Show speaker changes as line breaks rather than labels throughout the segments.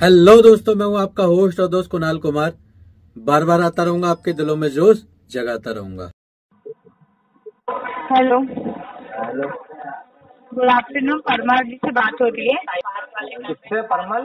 Hello दोस्तों, मैं हूं आपका होस्ट और दोस्त कुणाल कुमार। बार बार आता रहूंगा, आपके दिलों में जोश जगाता रहूंगा।
Hello,
hello,
good afternoon. Parmar ji से बात हो रही है?
किससे? परमल?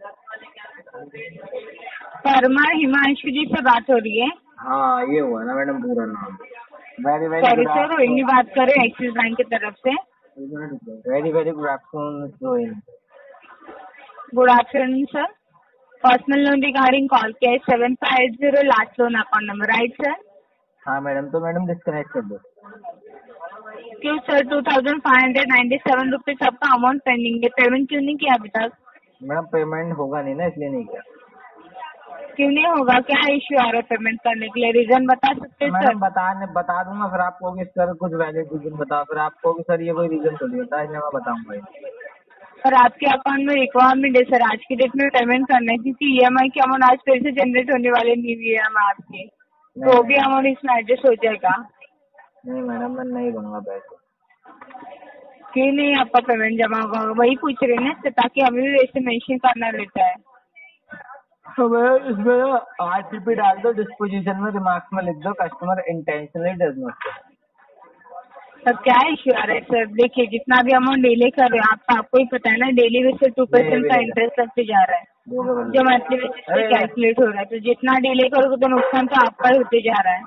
परमार हिमांशु जी से बात हो रही है?
हाँ, ये हुआ ना मैडम पूरा नाम। Very very
sorry
good
sir, Rohini
afternoon.
बात कर रहे हैं एक्सिस बैंक की तरफ से।
Very very good afternoon Rohini.
Good afternoon sir. Personal loan regarding call किया है 7580 last loan account number, right sir?
हाँ मैडम, तो मैडम डिस्कनेक्ट कर दो।
क्यों सर? 2597 रुपीज आपका अमाउंट पेंडिंग है, पेमेंट क्यों नहीं किया अभी तक?
मैडम पेमेंट होगा नहीं ना, इसलिए नहीं किया।
क्यों नहीं होगा? क्या इश्यू आ रहा है पेमेंट करने के लिए? रीजन बता सकते हैं सर?
मैडम बता दूंगा, फिर आपको कि सर कुछ वैलिड रीजन बताओ, फिर आपको कि सर ये कोई रीजन थोड़ी होता है, इसलिए मैं बताऊंगा ही।
सर आपके अकाउंट में रिक्वायरमेंट है सर आज की डेट में पेमेंट करना है, क्योंकि ईएमआई की अमाउंट आज फिर से जनरेट होने वाले न्यू ईयर में आपके,
नहीं
तो भी
मैडम,
अमाउंट इसमें एडजस्ट हो जाएगा।
नहीं मैडम, मैं नहीं दूंगा पैसे।
क्यों नहीं आपका पेमेंट जमा होगा? वही पूछ रहे हैं ना सर, ताकि हमें भी वैसे मेंशन करना रहता है।
तो मैं इसमें आरटीपी डाल दो, डिस्पोजिशन में रिमार्क्स में लिख दो, customer intentionally does not pay.
Sir क्या इश्यू आ रहा है सर? देखिए, जितना भी अमाउंट डिले कर रहे हैं आपको ही पता है ना, डेली बेस पे 2%
अभी
का
नहीं कर
इंटरेस्ट लगते जा रहा है, जो मंथली बेसिस पे
अरे
कैलकुलेट हो रहा है। तो जितना डिले करोगे तो नुकसान तो आपका ही होते जा रहा है।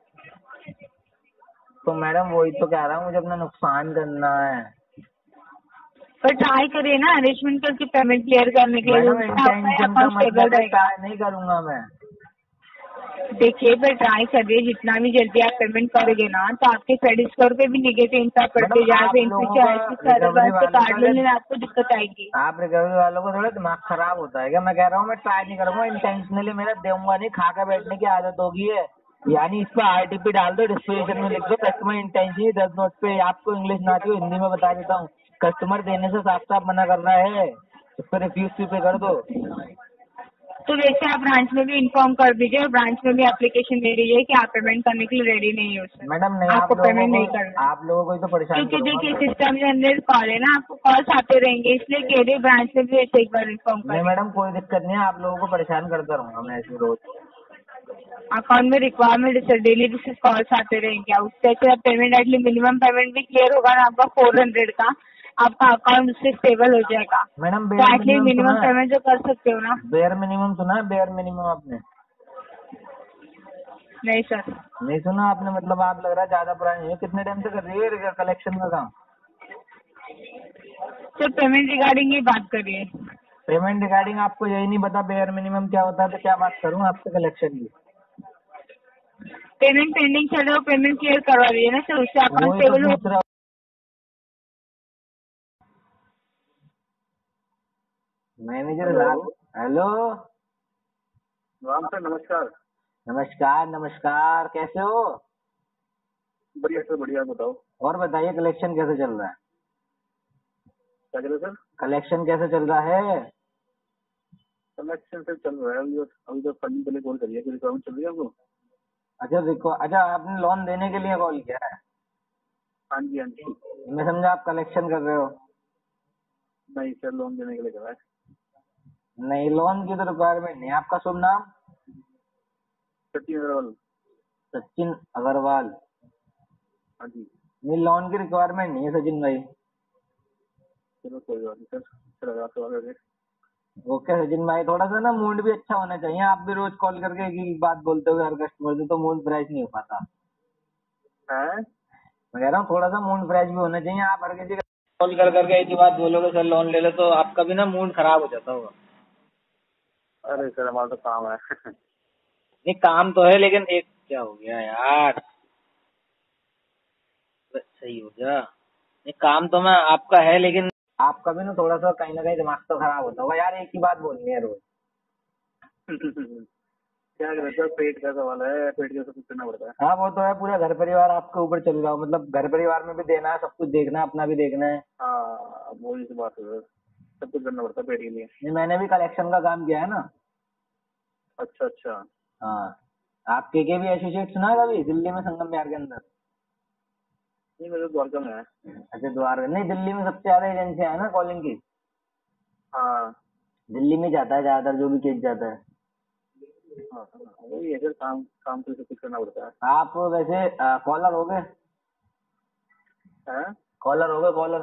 तो मैडम वही तो कह रहा हूँ, मुझे अपना नुकसान करना है।
पर ट्राई करिए ना अरेंजमेंट करके पेमेंट क्लियर करने के लिए,
मैडम
जिससे आपका
इंटेंशन का
अकाउंट स्टेबल
मतलब है
रहेगा।
ट्राई नहीं करूंगा मैं।
देखिए, पर ट्राई करिए, जितना भी जल्दी आप पेमेंट करोगे ना, तो आपके क्रेडिट स्कोर पे भी नेगेटिव इम्पैक्ट
मैडम
पड़ते जा रहे
आप
हैं। इन
लोगों
फ्यूचर
का
ऐसे
रिकवरी
से
वालों
कार्ड
का
लेने में
क्या,
आपको दिक्कत आएगी।
आप रिकवरी वालों को थोड़ा दिमाग खराब होता है क्या? मैं कह रहा हूँ मैं ट्राई नहीं करूंगा इंटेंशनली, मेरा दूंगा नहीं, खा कर बैठने की आदत होगी है। यानी इस पर आरटीपी डाल दो, डिस्पोजिशन में लिख दो, कस्टमर इंटेंशनली डज नॉट पे। आपको इंग्लिश ना आती हो, हिंदी में बता देता हूँ। कस्टमर देने से साफ साफ मना कर रहा है, उस पर रिफ्यूज पे कर दो।
तो वैसे आप ब्रांच में भी इन्फॉर्म कर दीजिए और ब्रांच में भी एप्लीकेशन दे दीजिए कि आप पेमेंट करने के लिए रेडी नहीं हो सर,
मैडम नहीं,
आपको पेमेंट नहीं करना है।
आप लोगों को ही तो परेशान
क्योंकि
करूंगा
देखिए,
मैं।
सिस्टम जनरेट कॉल है ना, आपको कॉल्स आते रहेंगे, इसलिए कह रही ब्रांच में भी वैसे एक बार इन्फॉर्म
नहीं
करिए।
मैडम, कोई दिक्कत नहीं है, आप लोगों को परेशान करता रहूंगा मैं ऐसे रोज।
अकाउंट में रिक्वायरमेंट है सर, डेली बेसिस कॉल्स आते रहेंगे। उससे अच्छा पेमेंट, एटलीस्ट मिनिमम पेमेंट भी क्लियर होगा ना आपका 400 का, आपका अकाउंट उससे स्टेबल हो जाएगा।
मैडम
तो
बेयर
एटलीस्ट
मिनिमम सुना
मिनिमम
है?
पेमेंट जो कर सकते हो ना।
बेयर मिनिमम सुना है? बेयर मिनिमम आपने
नहीं सर।
नहीं सुना? आपने मतलब आप लग रहा है ज्यादा पुरानी है। कितने टाइम से कर रही है कलेक्शन का काम?
सर पेमेंट रिगार्डिंग ही बात करिए।
पेमेंट रिगार्डिंग आपको यही नहीं पता बेयर मिनिमम क्या होता है, तो क्या बात करूं आपसे कलेक्शन की?
पेमेंट पेंडिंग चल रहा हो, पेमेंट क्लियर करवा दीजिए ना सर, उससे अकाउंट
वही तो
स्टेबल हो।
पूछ रहा हूँ। मैनेजर साहब, हेलो।
राम सर, नमस्कार।
नमस्कार नमस्कार, कैसे हो?
बढ़िया सर, बढ़िया। बताओ
और बताइए कलेक्शन कैसे चल रहा है?
क्या करें सर?
कलेक्शन कैसे चल रहा है?
कलेक्शन सर चल रहा है। अभी तो फंडिंग के लिए कॉल करिए, कोई रिक्वायरमेंट चल रही है आपको?
अच्छा देखो, अच्छा आपने लोन देने के लिए कॉल किया है?
हाँ जी, हाँ जी।
मैं समझा आप कलेक्शन कर रहे हो।
नहीं सर, लोन देने के लिए करा है।
नहीं, लोन की तो रिक्वायरमेंट नहीं है। आपका शुभ नाम?
सचिन अग्रवाल।
सचिन अग्रवाल।
हाँ जी।
नहीं, लोन की रिक्वायरमेंट नहीं है सचिन भाई।
चलो कोई बात नहीं सर, चलो आपसे बात करके।
ओके सचिन भाई, थोड़ा सा ना मूड भी अच्छा होना चाहिए। आप भी रोज कॉल करके एक ही बात बोलते हो हर कस्टमर से, तो मूड फ्रेश नहीं हो पाता।
हैं?
मैं कह रहा हूँ थोड़ा सा मूड फ्रेश भी होना चाहिए। आप हर किसी का कॉल कर करके एक ही बात बोलोगे सर लोन ले लो, तो आपका भी ना मूड खराब हो जाता होगा।
अरे सर, हमारा तो काम है।
नहीं काम तो है, लेकिन एक क्या हो गया यार, सही हो गया। नहीं काम तो मैं आपका है, लेकिन आपका भी ना कहीं दिमाग तो खराब होता होगा यार, एक ही बात बोलनी है रोज।
क्या करें सर, पेट का सवाल है, पेट के सब कुछ करना पड़ता है।
हाँ वो तो है, पूरा घर परिवार आपके ऊपर चल रहा हो, मतलब घर परिवार में भी देना है, सब कुछ देखना है, अपना भी देखना है।
हाँ, वही सी बात है सर, सब कुछ करना पड़ता है पेट के लिए।
नहीं, मैंने भी कलेक्शन का काम किया है ना।
अच्छा अच्छा।
हाँ, आप के भी एसोसिएट सुना है कभी? दिल्ली में संगम विहार के अंदर।
नहीं, मेरे द्वारका में है।
अच्छा द्वार नहीं, दिल्ली में सबसे ज्यादा एजेंसियां है ना कॉलिंग की।
हाँ।
दिल्ली में जाता है ज्यादातर जो भी केस जाता है।
हाँ वही है सर, काम काम तो सब कुछ करना पड़ता है।
आप वैसे कॉलर हो गए?
हैं?
कॉलर हो गए कॉलर?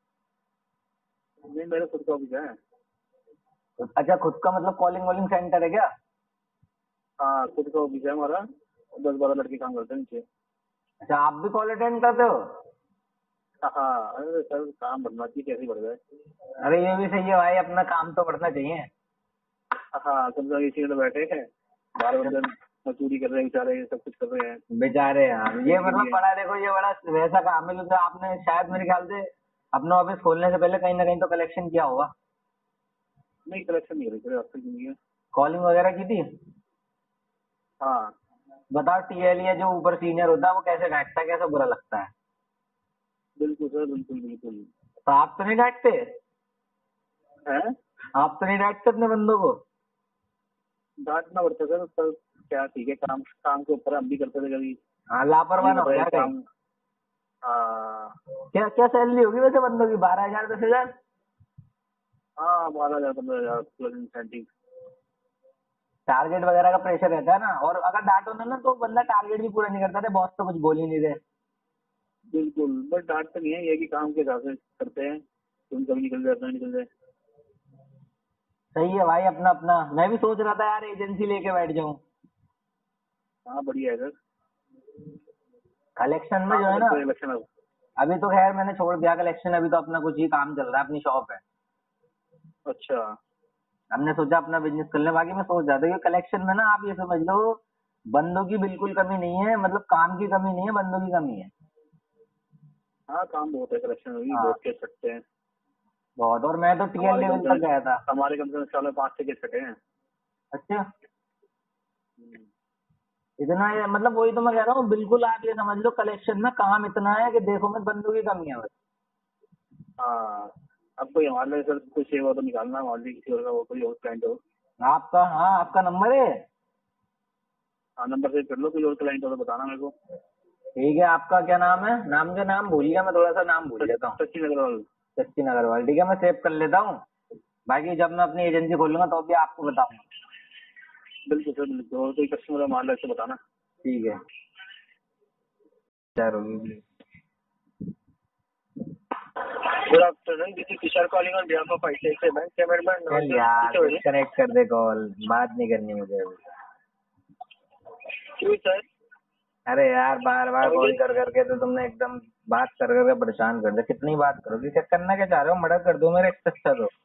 नहीं मेरा खुद का ऑफिस है।
अच्छा खुद का मतलब कॉलिंग वॉलिंग सेंटर है क्या?
हाँ खुद का ऑफिस है हमारा, 10-12 लड़के काम करते हैं नीचे।
अच्छा आप भी कॉल अटेंड करते हो?
हाँ अरे सर काम बढ़ना चाहिए, कैसे बढ़ जाए।
अरे ये भी सही है भाई, अपना काम तो बढ़ना चाहिए।
हाँ कम से कम इसी में तो बैठे हैं, 12 बंदे मजदूरी कर रहे हैं बेचारे, सब कुछ कर रहे हैं।
बेचारे यार, ये मतलब बड़ा देखो, ये बड़ा वैसा काम है जो आपने शायद मेरे ख्याल से अपना ऑफिस खोलने से पहले कहीं ना कहीं तो कलेक्शन किया होगा।
नहीं कलेक्शन नहीं हो रही सर अब तक जिंदगी में।
कॉलिंग वगैरह की थी?
हाँ
बताओ टीएल या जो ऊपर सीनियर होता है वो कैसे डांटता है, कैसे बुरा लगता है?
बिल्कुल सर, बिल्कुल बिल्कुल।
तो आप तो नहीं डांटते?
हैं?
आप तो नहीं डांटते अपने बंदों को?
डांटना पड़ता है सर, पर क्या ठीक है, काम काम के ऊपर हम भी करते थे कभी।
हाँ लापरवाह
ये
ना हो
बताइए
जाए कहीं।
काम। हाँ
क्या क्या सैलरी होगी वैसे बंदों की? 12,000 10,000?
हाँ 12,000 15,000 प्लस इंसेंटिव।
टारगेट वगैरह का प्रेशर रहता है ना, और अगर डांटो ना तो बंदा टारगेट भी पूरा नहीं करता था, बॉस तो कुछ बोल ही नहीं रहे।
बिल्कुल, बट डांट तो नहीं है, ये कि काम के हिसाब से करते हैं, तुम कभी निकल जाए अपना निकल जाए।
सही है भाई, अपना अपना। मैं भी सोच रहा था यार एजेंसी लेके बैठ जाऊं।
हाँ बढ़िया है सर।
कलेक्शन में जो
काम
है ना,
करते हैं इलेक्शन अब।
अभी तो खैर मैंने छोड़ दिया कलेक्शन, अभी तो अपना कुछ ही काम चल रहा है, अपनी शॉप है।
अच्छा।
हमने सोचा अपना बिजनेस कर ले। बाकी मैं सोच रहा था कि कलेक्शन में ना आप ये समझ लो, बंदों की बिल्कुल कमी नहीं है, मतलब काम की कमी नहीं है, बंदों की कमी है।
हाँ काम बहुत है, कलेक्शन में भी
हाँ
बहुत केस सकते हैं।
बहुत। और मैं तो टीएल
हमारे कम
लेवल
से
तक गया था।
हमारे कम से कम साल में 5 से केस कटे हैं।
अच्छा इतना ये, मतलब वही तो मैं कह रहा हूँ, बिल्कुल आप ये समझ लो कलेक्शन में काम इतना है कि देखो मैं बंदों की कमी है बस।
हाँ अब कोई हमारे लिए सर कोई सेवा तो निकालना, हमारे लिए किसी और का वो कोई और क्लाइंट हो।
आपका, हाँ आपका नंबर है?
हाँ नंबर सेव कर लो, कोई और क्लाइंट हो तो बताना मेरे को।
ठीक है, आपका क्या नाम है? नाम का नाम भूल गया मैं, थोड़ा सा नाम भूल जाता हूँ।
सचिन अग्रवाल।
सचिन अग्रवाल, ठीक है मैं सेव कर लेता हूँ। बाकी जब मैं अपनी एजेंसी खोलूंगा तो भी आपको बताऊंगा।
बिल्कुल सर बिल्कुल, और कोई कस्टमर मान लो तो बताना।
ठीक है।
Good afternoon, this is Kishore calling on behalf of ICICI bank. क्या मेरे पास
चल यार डिस्कनेक्ट कर दे कॉल, बात नहीं करनी मुझे अभी।
क्यों सर?
अरे यार बार बार कॉल कर करके तो तुमने एकदम बात कर करके परेशान कर दिया। कितनी बात करोगे? क्या करना क्या चाह रहे हो? मर्डर कर दो मेरे अच्छा तो।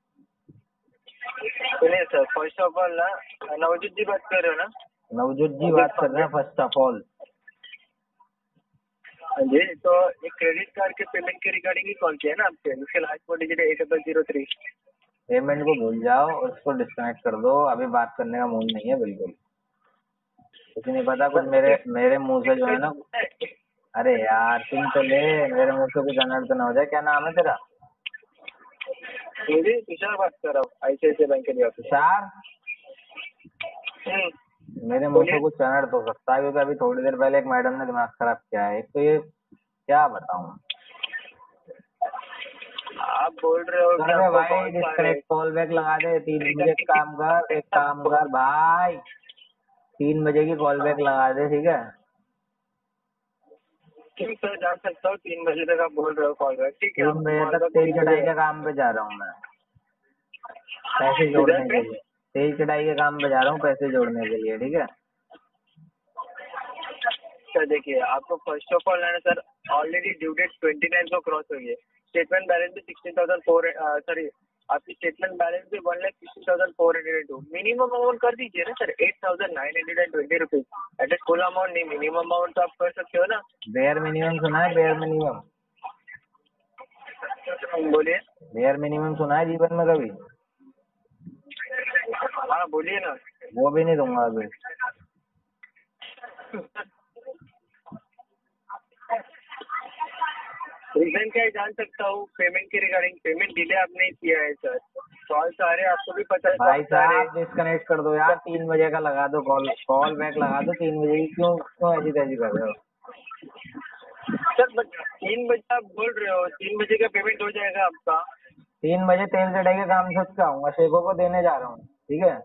सुनिए सर, फर्स्ट ऑफ ऑल ना, नवजीत जी बात कर रहे हो ना?
नवजोत जी बात कर रहे हैं फर्स्ट ऑफ ऑल।
हाँ जी, तो एक क्रेडिट कार्ड के पेमेंट के रिगार्डिंग ही कॉल किया है ना आपसे, उसके लास्ट 4 डिजिट 8003।
पेमेंट को भूल जाओ, उसको डिस्कनेक्ट कर दो, अभी बात करने का मूड नहीं है बिल्कुल। कुछ नहीं पता, कुछ मेरे मेरे मुंह से जो है ना। अरे यार सुन तो ले, मेरे मुंह से कुछ अनर्थ ना हो जाए। क्या नाम है तेरा?
जी तुषार बात कर रहा हूँ, आईसीआईसीआई बैंक के लिए।
तुषार, मेरे मुंह से कुछ अनर्थ हो सकता है, क्योंकि अभी थोड़ी देर पहले एक मैडम ने दिमाग खराब किया है। एक तो ये क्या बताऊं।
आप बोल रहे हो कि
अरे
आपको
भाई
कॉल
डिस्कनेक्ट, कॉल बैक लगा दे। 3 बजे एक काम कर भाई, 3 बजे की कॉल बैक लगा दे, ठीक है?
ठीक सर, जान सकता हूँ 3 बजे तक आप बोल रहे हो कॉल बैक, ठीक है?
3 बजे तक तेल चढ़ाई के काम पे जा रहा हूँ मैं, पैसे जोड़ने के लिए। तेल चढ़ाई के काम पे जा रहा हूँ पैसे जोड़ने के लिए, ठीक है?
सर देखिए, आपको फर्स्ट ऑफ ऑल है ना सर, ऑलरेडी ड्यू डेट 29 को क्रॉस हुई है। स्टेटमेंट बैलेंस भी 16,400, सॉरी आपकी स्टेटमेंट बैलेंस भी 1,60,402। मिनिमम अमाउंट कर दीजिए ना sir, 8,920 rupees. At full amount नहीं, मिनिमम अमाउंट तो आप कर सकते हो ना।
बेयर मिनिमम सुना है? बेयर मिनिमम,
बोलिए।
बेयर मिनिमम सुना है जीवन में कभी?
हाँ बोलिए ना।
वो भी नहीं दूंगा अभी।
रीजन क्या है जान सकता हूँ? पेमेंट के रिगार्डिंग, पेमेंट डिले आपने किया है सर। कॉल सारे आपको भी पता है।
भाई साहब डिस्कनेक्ट कर दो यार, 3 बजे का लगा दो कॉल, कॉल बैक लगा दो 3 बजे की। क्यों क्यों ऐसी तैसी कर रहे हो?
सर 3 बजे आप बोल रहे हो, 3 बजे का पेमेंट हो जाएगा आपका।
3 बजे तेल चढ़े के काम से उठ के आऊंगा, शेखों को देने जा रहा हूँ, ठीक है।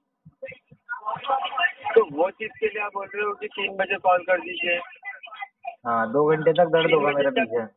तो वो चीज के लिए आप बोल रहे हो कि 3 बजे कॉल कर दीजिए।
हाँ, 2 घंटे तक दर्द
3
होगा
बजे
मेरे
तक।
पीछे।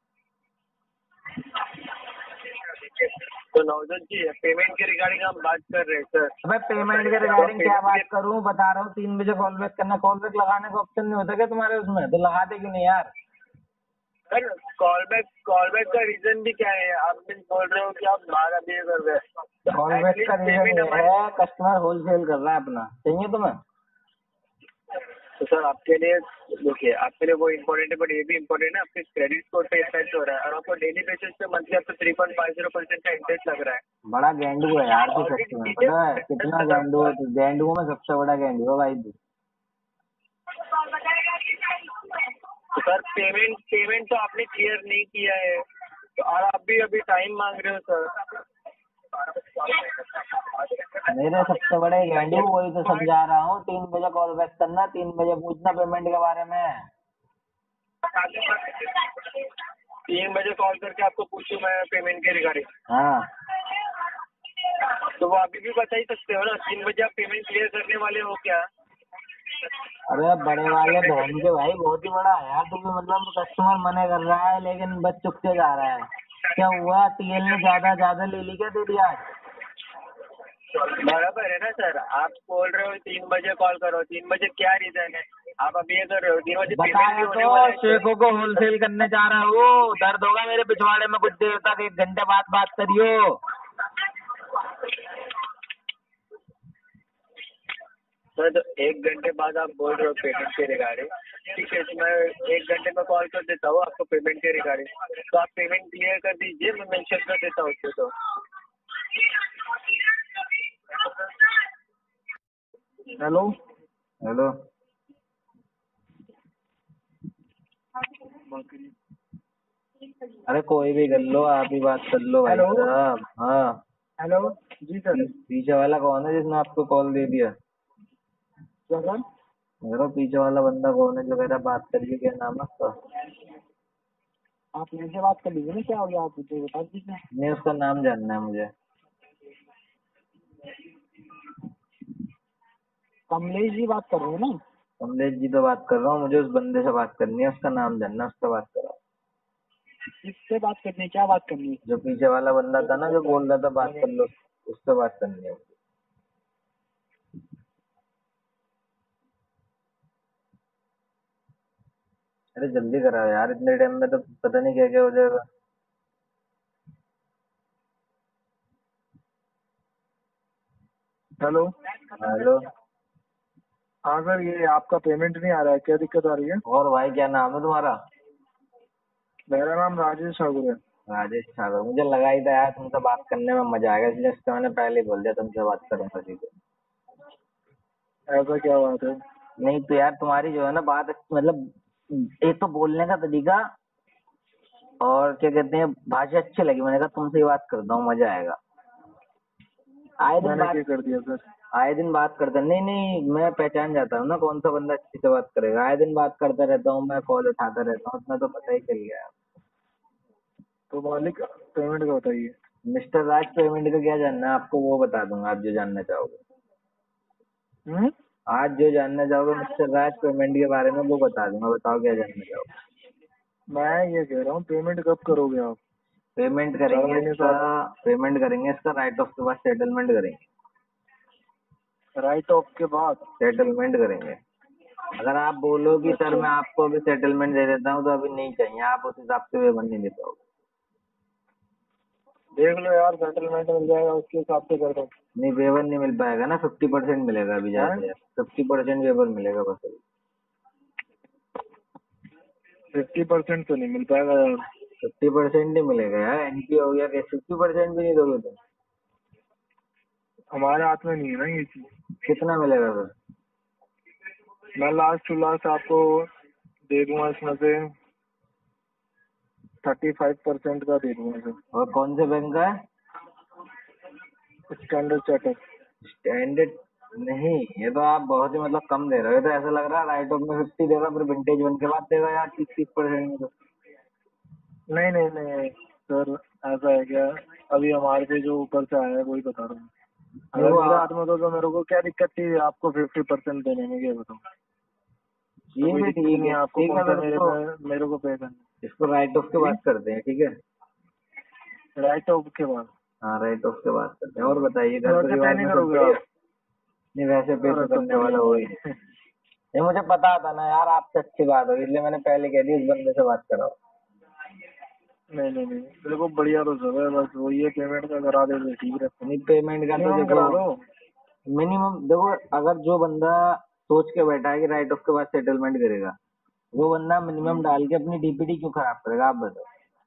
तो नवजोत जी, पेमेंट के रिगार्डिंग हम बात कर रहे हैं सर।
मैं पेमेंट के रिगार्डिंग क्या बात करूँ, बता रहा हूँ 3 बजे कॉल बैक करना। कॉल बैक लगाने का ऑप्शन नहीं होता क्या तुम्हारे उसमें? तो लगाते क्यों नहीं यार?
सर कॉल बैक का रीजन भी क्या है? आप भी बोल रहे हो कि आप 12 बिहेव कर रहे हैं।
कॉल बैक का रीजन ये है, कस्टमर होलसेल कर रहा है अपना, चाहिए तुम्हें?
तो सर आपके लिए देखिए, आपके लिए वो इम्पोर्टेंट है, बट ये भी इम्पोर्टेंट है आपके क्रेडिट स्कोर पे इफेक्ट हो रहा है, और आपको डेली बेसिस पे मंथली आपको 3.50% का इंटरेस्ट लग रहा है।
बड़ा गेंडू है यार तू, सच में पता है कितना गेंडू है तू? गेंडुओं में सबसे बड़ा गेंडू है भाई तू।
तो सर पेमेंट तो आपने क्लियर नहीं किया है, तो और आप भी अभी टाइम मांग रहे हो सर।
मेरे सबसे बड़े गेंडू, वही तो समझा रहा हूँ। 3 बजे कॉल बैक करना, 3 बजे पूछना पेमेंट के बारे में।
3 बजे कॉल करके आपको पूछूं मैं पेमेंट के रिगार्डिंग?
हाँ,
तो वो अभी भी बता ही सकते हो ना, 3 बजे आप पेमेंट क्लियर करने वाले हो क्या?
अरे बड़े वाले बहन के भाई, बहुत ही बड़ा है यार तू भी। मतलब कस्टमर मना कर रहा है लेकिन बच चुक के जा रहा है। क्या हुआ, टीएल ने ज्यादा ले ली क्या तेरी आज?
बराबर है ना सर, आप बोल रहे हो 3 बजे कॉल करो, 3 बजे क्या रीजन है? आप अब ये कर रहे हो 3 बजे
बताया तो, शेखों को होलसेल करने जा रहा हूँ। दर्द होगा मेरे पिछवाड़े में कुछ देर तक, 1 घंटे बाद बात करियो।
सर तो 1 घंटे बाद आप बोल रहे हो पेमेंट के रिगार्डिंग, ठीक है, तो मैं 1 घंटे में कॉल कर देता हूँ आपको पेमेंट के रिगार्डिंग, तो आप पेमेंट क्लियर कर दीजिए, मैं मेंशन कर देता हूँ उसको। तो
हेलो हेलो, अरे कोई भी कर लो, आप ही बात कर लो भाई साहब। हाँ
हेलो जी सर।
पीछे वाला कौन है जिसने आपको कॉल दे दिया?
क्या सर?
मेरा पीछे वाला बंदा कौन है जो मेरा बात करिए, क्या नाम है उसका?
आप मेरे से बात कर लीजिए ना, क्या हो गया आप मुझे बता दीजिए।
नहीं, उसका नाम जानना है मुझे।
कमलेश जी बात कर रहे हो ना?
कमलेश जी तो बात कर रहा हूँ, मुझे उस बंदे से बात करनी है, उसका नाम जानना है, उससे बात करो।
किससे बात करनी है, क्या बात करनी है?
जो पीछे वाला बंदा था ना जो बोल रहा था बात कर लो, उससे बात करनी है। अरे जल्दी कराओ यार, इतने टाइम में तो पता नहीं क्या क्या हो जाएगा।
हेलो
हेलो,
हाँ सर, ये आपका पेमेंट नहीं आ रहा है, क्या दिक्कत आ रही है?
और भाई क्या नाम है तुम्हारा?
मेरा नाम राजेश ठाकुर है।
राजेश ठाकुर। मुझे लगा ही था यार तुमसे बात करने में मजा आएगा, इसलिए उससे मैंने पहले ही बोल दिया तुमसे बात करूंगा सीधे।
ऐसा क्या बात है?
नहीं तो यार तुम्हारी जो है ना बात, मतलब एक तो बोलने का तरीका और क्या कहते हैं भाषा अच्छी लगी, मैंने कहा तुमसे ही बात करता हूँ, मजा आएगा। आए दिन
मैंने
बात
क्या कर दिया सर?
आए दिन बात करते नहीं नहीं, मैं पहचान जाता हूँ ना कौन सा बंदा अच्छे से बात करेगा। आए दिन बात करता रहता हूँ मैं, कॉल उठाता रहता हूँ, इतना तो पता ही चल गया।
तो मालिक पेमेंट का बताइए।
मिस्टर राज, पेमेंट का क्या जानना है आपको वो बता दूंगा, आप जो जानना चाहोगे। आज जो जानना चाहोगे मिस्टर राज पेमेंट के बारे में वो बता दूंगा, बताओ क्या जानना चाहोगे।
मैं ये कह रहा हूँ पेमेंट कब करोगे आप?
पेमेंट
4
करेंगे
महीने
इसका,
साथ
पेमेंट करेंगे इसका राइट ऑफ के बाद सेटलमेंट करेंगे।
राइट ऑफ के बाद?
सेटलमेंट करेंगे। अगर आप बोलो कि सर मैं आपको अभी सेटलमेंट दे देता हूँ तो अभी नहीं चाहिए, आप उस हिसाब से पेमेंट नहीं दे पाओगे।
देख लो यार, सेटलमेंट मिल जाएगा उसके हिसाब से कर दो।
नहीं वेवर नहीं मिल पाएगा ना, 50% मिलेगा अभी ज्यादा से ज्यादा, 50% वेवर मिलेगा बस अभी।
50% तो नहीं मिल पाएगा यार।
50% ही मिलेगा यार, एनपी हो गया, 50% भी नहीं दोगे तुम?
हमारे हाथ में नहीं है ना ये चीज।
कितना मिलेगा फिर?
मैं लास्ट टू लास्ट आपको दे दूंगा इसमें से 35% का दे दूंगा सर।
और कौन से बैंक का है?
Standard chartered.
स्टैंडर्ड नहीं, ये तो आप बहुत ही मतलब कम दे रहे हो। ये तो ऐसा लग रहा है राइट ऑफ में 50 देगा फिर विंटेज वन के बाद देगा यार 30% में तो।
नहीं नहीं नहीं,
सर ऐसा है क्या, अभी हमारे पे जो ऊपर से आया है वही बता रहा हूँ। अगर
वो
मेरे हाथ में तो मेरे को क्या दिक्कत थी आपको 50% देने में, क्या बताऊँ।
ये
कोई
भी
दिक्कत
ठीक
नहीं
है,
है आपको,
ठीक है,
कौन सा
अगर
मेरे को पे करना।
इसको राइट ऑफ के बात करते हैं, ठीक है।
राइट ऑफ के बाद
हाँ, राइट ऑफ के बात करते हैं। और बताइए, घर
वैसे पे
परिवार
नहीं
में सब
करोगे
बढ़िया?
आप?
नहीं, वैसे पे
अरे
तो
सब
करने वाला
बढ़िया
वही।
भाई।
ये मुझे पता था ना यार, आपसे अच्छी बात होगी, इसलिए मैंने पहले कह दिया इस बंदे से बात कराओ।
नहीं नहीं नहीं, मेरे को बढ़िया तो सब है, बस वही है पेमेंट का करा दे तो ठीक है।
नहीं, पेमेंट का तो
मिनिमम करा दो।
देखो, मिनिमम देखो, अगर जो बंदा सोच के बैठा है कि राइट ऑफ के बाद सेटलमेंट करेगा, वो बंदा मिनिमम डाल के अपनी डीपीडी क्यों खराब करेगा, आप बताओ।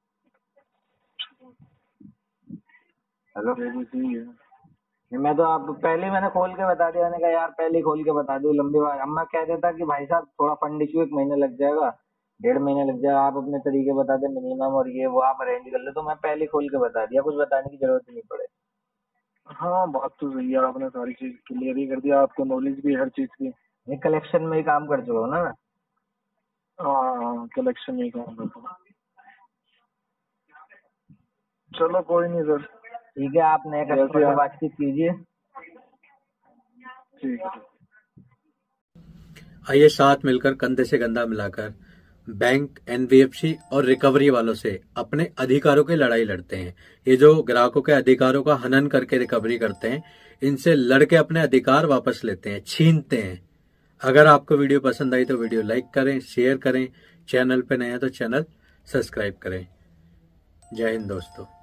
हेलो,
ये भी सही है।
मैं तो आप पहले ही मैंने खोल के बता दिया, मैंने कहा यार पहले ही खोल के बता दो, लंबी बात। अब मैं कह देता कि भाई साहब थोड़ा फंड इशू 1 महीने लग जाएगा, 1.5 महीने लग जाएगा, आप अपने तरीके बता दे मिनिमम और ये वो आप अरेंज कर ले, तो मैं पहले ही खोल के बता दिया, कुछ बताने की जरूरत ही नहीं पड़े।
हाँ बात तो सही है, आपने सारी चीज क्लियर ही कर दिया, आपको नॉलेज भी है हर चीज की।
मैं कलेक्शन में ही काम कर चुका हूँ ना मैं।
हाँ कलेक्शन में ही काम करता हूँ। चलो कोई नहीं सर।
ठीक है, आप नए कस्टमर से बातचीत कीजिए।
ठीक है।
आइए साथ मिलकर कंधे से कंधा मिलाकर बैंक, एनबीएफसी और रिकवरी वालों से अपने अधिकारों की लड़ाई लड़ते हैं। ये जो ग्राहकों के अधिकारों का हनन करके रिकवरी करते हैं, इनसे लड़के अपने अधिकार वापस लेते हैं, छीनते हैं। अगर आपको वीडियो पसंद आई तो वीडियो लाइक करें, शेयर करें, चैनल पे नए हैं तो चैनल सब्सक्राइब करें। जय हिंद दोस्तों।